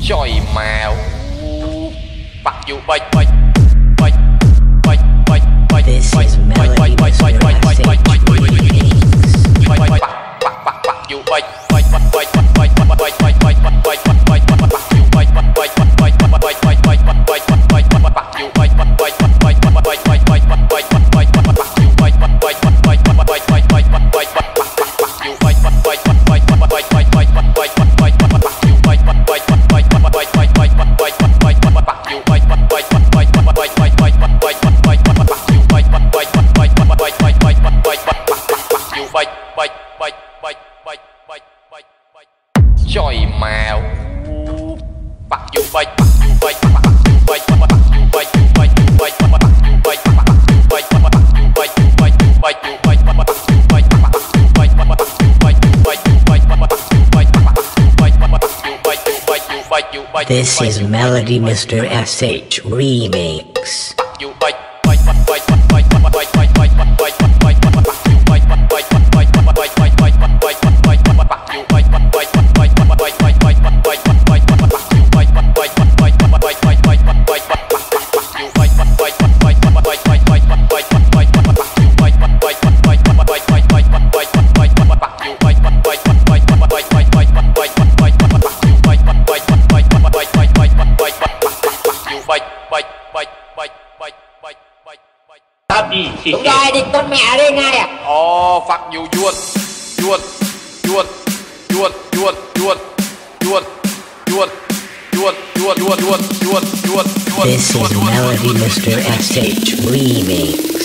Trời mèo Fuck you bye. This is Melody Mr. Trời mèo Fuck you bye. This is Melody Mr. SH Remix. Đúng rồi, đi con mẹ đây ngay à. Oh fuck you chuột. This is Melody Mr. SH Remix.